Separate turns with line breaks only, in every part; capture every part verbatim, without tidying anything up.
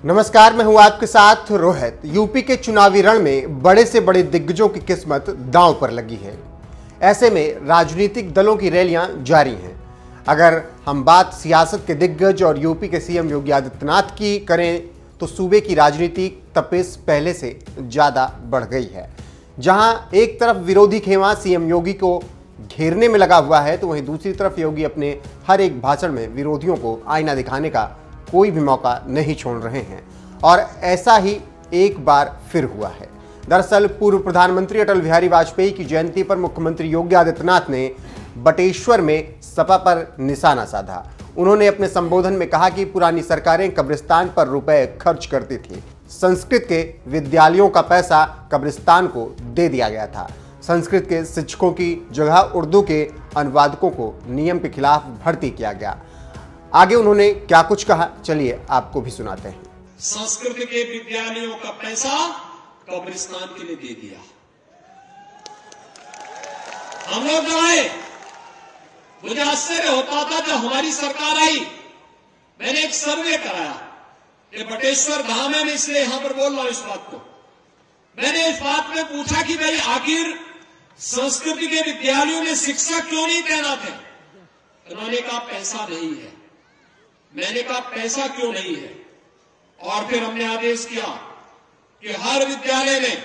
नमस्कार, मैं हूं आपके साथ रोहित। यूपी के चुनावी रण में बड़े से बड़े दिग्गजों की किस्मत दांव पर लगी है। ऐसे में राजनीतिक दलों की रैलियां जारी हैं। अगर हम बात सियासत के दिग्गज और यूपी के सीएम योगी आदित्यनाथ की करें तो सूबे की राजनीतिक तपिश पहले से ज्यादा बढ़ गई है। जहां एक तरफ विरोधी खेमा सीएम योगी को घेरने में लगा हुआ है, तो वहीं दूसरी तरफ योगी अपने हर एक भाषण में विरोधियों को आईना दिखाने का कोई भी मौका नहीं छोड़ रहे हैं। और ऐसा ही एक बार फिर हुआ है। दरअसल पूर्व प्रधानमंत्री अटल बिहारी वाजपेयी की जयंती पर मुख्यमंत्री योगी आदित्यनाथ ने बटेश्वर में सपा पर निशाना साधा। उन्होंने अपने संबोधन में कहा कि पुरानी सरकारें कब्रिस्तान पर रुपए खर्च करती थी। संस्कृत के विद्यालयों का पैसा कब्रिस्तान को दे दिया गया था। संस्कृत के शिक्षकों की जगह उर्दू के अनुवादकों को नियम के खिलाफ भर्ती किया गया। आगे उन्होंने क्या कुछ कहा, चलिए आपको भी सुनाते हैं।
संस्कृत के विद्यालयों का पैसा कब्रिस्तान के लिए दे दिया। हम लोग जो आए, मुझे आश्चर्य होता था जब हमारी सरकार आई। मैंने एक सर्वे कराया कि बटेश्वर धाम है, मैं इसलिए यहां पर बोल रहा हूं इस बात को। मैंने इस बात में पूछा कि भाई आखिर संस्कृत के विद्यालयों में शिक्षक क्यों नहीं तैनात है? उन्होंने कहा पैसा नहीं है। मैंने कहा पैसा क्यों नहीं है? और फिर हमने आदेश किया कि हर विद्यालय में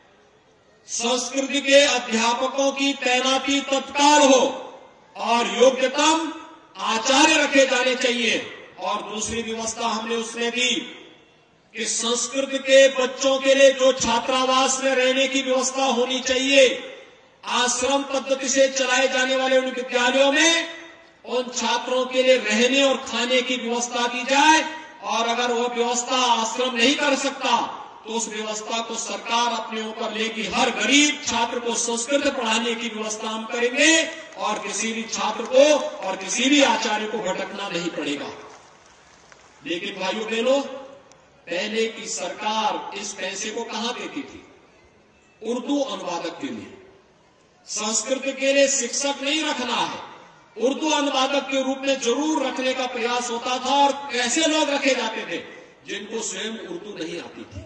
संस्कृत के अध्यापकों की तैनाती तत्काल हो और योग्यतम आचार्य रखे जाने चाहिए। और दूसरी व्यवस्था हमने उसमें दी कि संस्कृत के बच्चों के लिए जो छात्रावास में रहने की व्यवस्था होनी चाहिए, आश्रम पद्धति से चलाए जाने वाले उन विद्यालयों में उन छात्रों के लिए रहने और खाने की व्यवस्था की जाए। और अगर वो व्यवस्था आश्रम नहीं कर सकता तो उस व्यवस्था को सरकार अपने ऊपर लेगी। हर गरीब छात्र को संस्कृत पढ़ाने की व्यवस्था हम करेंगे और किसी भी छात्र को और किसी भी आचार्य को भटकना नहीं पड़ेगा। लेकिन भाइयों बहनों, पहले की सरकार इस पैसे को कहां देती थी? उर्दू अनुवादक के लिए। संस्कृत के लिए शिक्षक नहीं रखना है, उर्दू अनुवादक के रूप में जरूर रखने का प्रयास होता था। और कैसे लोग रखे जाते थे? जिनको स्वयं उर्दू नहीं आती थी।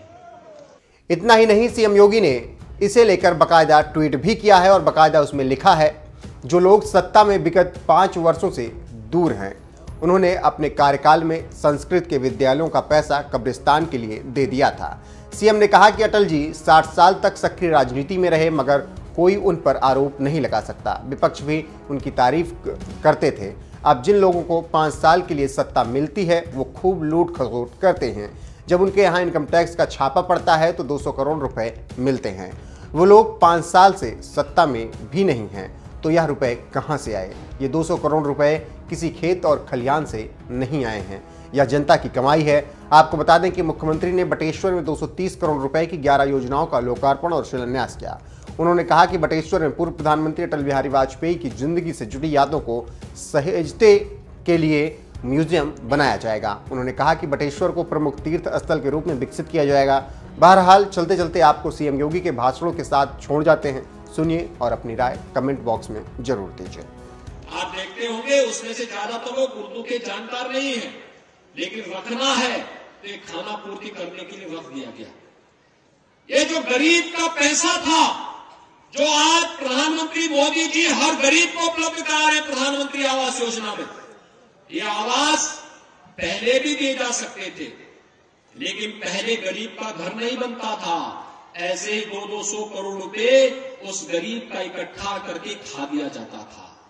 इतना ही नहीं, सीएम योगी ने इसे लेकर बकायदा ट्वीट भी किया है और बकायदा उसमें लिखा है, जो लोग सत्ता में विगत पांच वर्षों से दूर हैं, उन्होंने अपने कार्यकाल में संस्कृत के विद्यालयों का पैसा कब्रिस्तान के लिए दे दिया था। सीएम ने कहा कि अटल जी साठ साल तक सक्रिय राजनीति में रहे, मगर कोई उन पर आरोप नहीं लगा सकता। विपक्ष भी उनकी तारीफ करते थे। अब जिन लोगों को पाँच साल के लिए सत्ता मिलती है वो खूब लूट खसोट करते हैं। जब उनके यहाँ इनकम टैक्स का छापा पड़ता है तो दो सौ करोड़ रुपए मिलते हैं। वो लोग पाँच साल से सत्ता में भी नहीं हैं, तो यह रुपए कहाँ से आए? ये दो सौ करोड़ रुपए किसी खेत और खलियान से नहीं आए हैं, यह जनता की कमाई है। आपको बता दें कि मुख्यमंत्री ने बटेश्वर में दो सौ तीस करोड़ रुपए की ग्यारह योजनाओं का लोकार्पण और शिलान्यास किया। उन्होंने कहा कि बटेश्वर में पूर्व प्रधानमंत्री अटल बिहारी वाजपेयी की जिंदगी से जुड़ी यादों को सहेजते के लिए म्यूजियम बनाया जाएगा। उन्होंने कहा कि बटेश्वर को प्रमुख तीर्थ स्थल के रूप में विकसित किया जाएगा। बहरहाल चलते चलते आपको सीएम योगी के भाषणों के साथ छोड़ जाते हैं। सुनिए और अपनी राय कमेंट बॉक्स में जरूर दीजिए।
आप देखते होंगे उसमें से ज्यादा तो लोग उर्दू के जानकार नहीं है, लेकिन रखना है तो एक खाना पूर्ति करने के लिए रख दिया गया। ये जो गरीब का पैसा था, जो आज प्रधानमंत्री मोदी जी हर गरीब को उपलब्ध करा रहे प्रधानमंत्री आवास योजना में, ये आवास पहले भी दिए जा सकते थे, लेकिन पहले गरीब का घर नहीं बनता था। ऐसे ही दो दो सौ करोड़ रुपए उस गरीब का इकट्ठा करके खा दिया जाता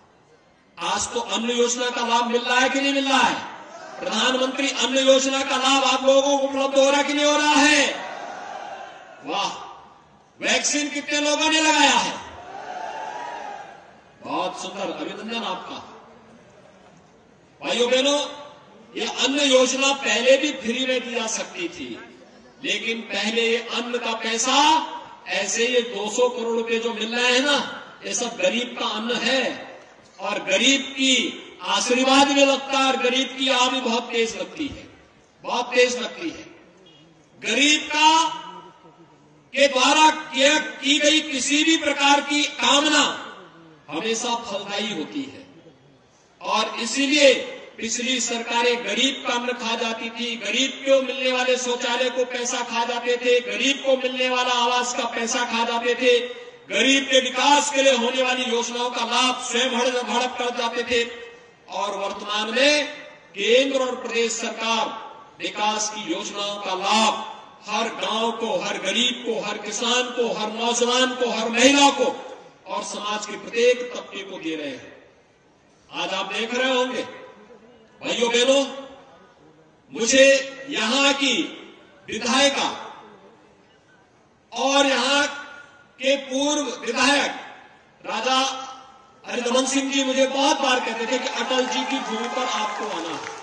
था। आज तो अन्न योजना का लाभ मिल रहा है कि नहीं मिल रहा है? प्रधानमंत्री अन्न योजना का लाभ आप लोगों को उपलब्ध हो रहा है कि नहीं हो रहा है? वाह! वैक्सीन कितने लोगों ने लगाया है? बहुत सुंदर, अभिनंदन आपका। भाइयों बहनों, ये अन्न योजना पहले भी फ्री में दी जा सकती थी, लेकिन पहले ये अन्न का पैसा, ऐसे ये दो सौ करोड़ रुपए जो मिल रहे हैं ना, ये सब गरीब का अन्न है। और गरीब की आशीर्वाद में लगता है और गरीब की आह भी बहुत तेज लगती है, बहुत तेज लगती है। गरीब का के द्वारा की गई किसी भी प्रकार की कामना हमेशा फलदायी होती है। और इसीलिए पिछली सरकारें गरीब का अन्न खा जाती थी, गरीब को मिलने वाले शौचालय को पैसा खा जाते थे, गरीब को मिलने वाला आवास का पैसा खा जाते थे, गरीब के विकास के लिए होने वाली योजनाओं का लाभ स्वयं हड़प हड़प कर जाते थे। और वर्तमान में केंद्र और प्रदेश सरकार विकास की योजनाओं का लाभ हर गांव को, हर गरीब को, हर किसान को, हर नौजवान को, हर महिला को और समाज के प्रत्येक तबके को दे रहे हैं। आज आप देख रहे होंगे भाइयों बहनों, मुझे यहां की विधायिका और यहां के पूर्व विधायक राजा हरिदमन सिंह जी मुझे बहुत बार कहते थे कि अटल जी की भूमि पर आपको आना है।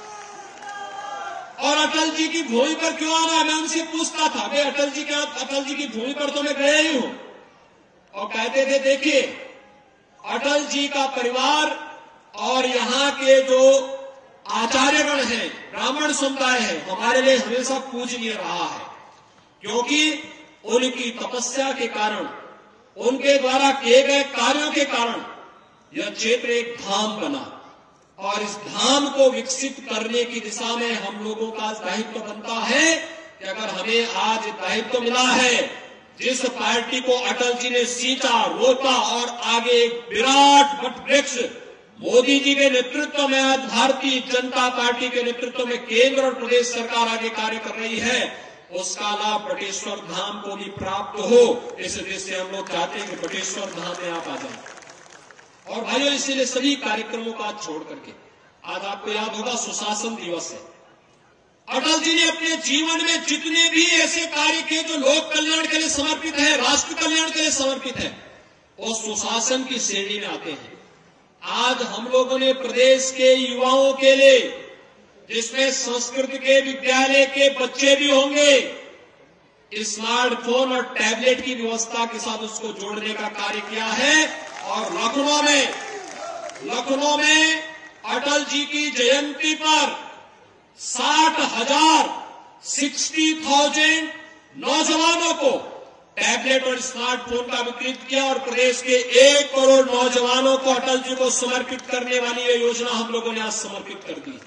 और अटल जी की भूमि पर क्यों आना है, मैं उनसे पूछता था, भाई अटल जी के अटल जी की भूमि पर तो मैं गया ही हूं। और कहते थे देखिए अटल जी का परिवार और यहां के जो आचार्यगण हैं, ब्राह्मण समुदाय है, हमारे लिए हमेशा पूजनीय रहा है, क्योंकि उनकी तपस्या के कारण, उनके द्वारा किए गए कार्यों के कारण यह क्षेत्र एक धाम बना। और इस धाम को विकसित करने की दिशा में हम लोगों का दायित्व बनता है कि अगर हमें आज दायित्व मिला है, जिस पार्टी को अटल जी ने सींचा, रोपा और आगे एक विराट वटवृक्ष मोदी जी के नेतृत्व में, आज भारतीय जनता पार्टी के नेतृत्व में केंद्र और प्रदेश सरकार आगे कार्य कर रही है, उसका लाभ बटेश्वर धाम को भी प्राप्त हो। इस दृष्टि से हम लोग चाहते हैं कि बटेश्वर धाम में आप आ जाए। और भाइयों, इसीलिए सभी कार्यक्रमों का आज छोड़ करके आज आपको याद होगा सुशासन दिवस है। अटल जी ने अपने जीवन में जितने भी ऐसे कार्य किए जो लोक कल्याण के लिए समर्पित है, राष्ट्र कल्याण के लिए समर्पित है, वो सुशासन की श्रेणी में आते हैं। आज हम लोगों ने प्रदेश के युवाओं के लिए, जिसमें संस्कृत के विद्यालय के बच्चे भी होंगे, स्मार्टफोन और टैबलेट की व्यवस्था के साथ उसको जोड़ने का कार्य किया है। और लखनऊ में लखनऊ में अटल जी की जयंती पर साठ हजार सिक्सटी थाउजेंड नौजवानों को टैबलेट और स्मार्टफोन का वितरित किया और प्रदेश के एक करोड़ नौजवानों को अटल जी को समर्पित करने वाली ये योजना हम लोगों ने आज समर्पित कर दी।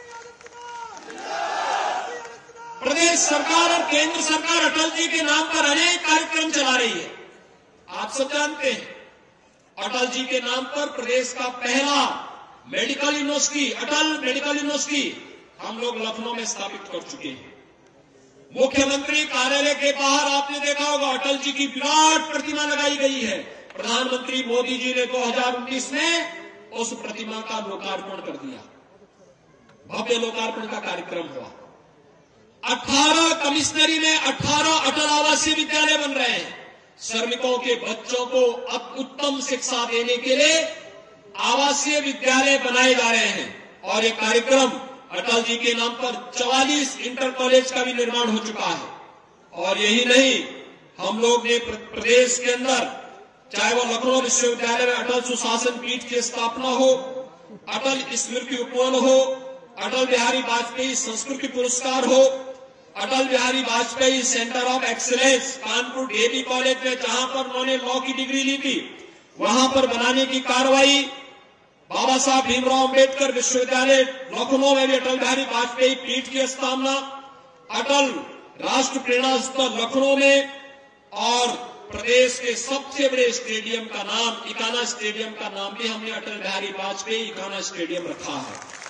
प्रदेश सरकार और केंद्र सरकार अटल जी के नाम पर अनेक कार्यक्रम चला रही है। आप सब जानते हैं अटल जी के नाम पर प्रदेश का पहला medical university, Atal medical university हम लोग लखनऊ में स्थापित कर चुके हैं। मुख्यमंत्री कार्यालय के बाहर आपने देखा होगा अटल जी की विराट प्रतिमा लगाई गई है। प्रधानमंत्री मोदी जी ने दो हज़ार उन्नीस में उस प्रतिमा का लोकार्पण कर दिया, भव्य लोकार्पण का कार्यक्रम हुआ। अठारह कमिश्नरी में अठारह अटल आवासीय विद्यालय बन रहे हैं। श्रमिकों के बच्चों को अब उत्तम शिक्षा देने के लिए आवासीय विद्यालय बनाए जा रहे हैं। और ये कार्यक्रम अटल जी के नाम पर चवालीस इंटर कॉलेज का भी निर्माण हो चुका है। और यही नहीं, हम लोग ने प्रदेश के अंदर, चाहे वो लखनऊ विश्वविद्यालय में अटल सुशासन पीठ की स्थापना हो, अटल स्मृति उपवन हो, अटल बिहारी वाजपेयी संस्कृति पुरस्कार हो, Atal Bihari Vajpayee centre of excellence Kanpur DAV college में जहां पर उन्होंने लॉ की डिग्री ली थी, वहां पर बनाने की कार्रवाई, बाबा साहब भीमराव अंबेडकर विश्वविद्यालय लखनऊ में भी अटल बिहारी वाजपेयी पीठ की स्थापना, अटल राष्ट्र प्रेरणा स्थल लखनऊ में, और प्रदेश के सबसे बड़े स्टेडियम का नाम, इकाना स्टेडियम का नाम भी हमने अटल बिहारी वाजपेयी इकाना स्टेडियम रखा है।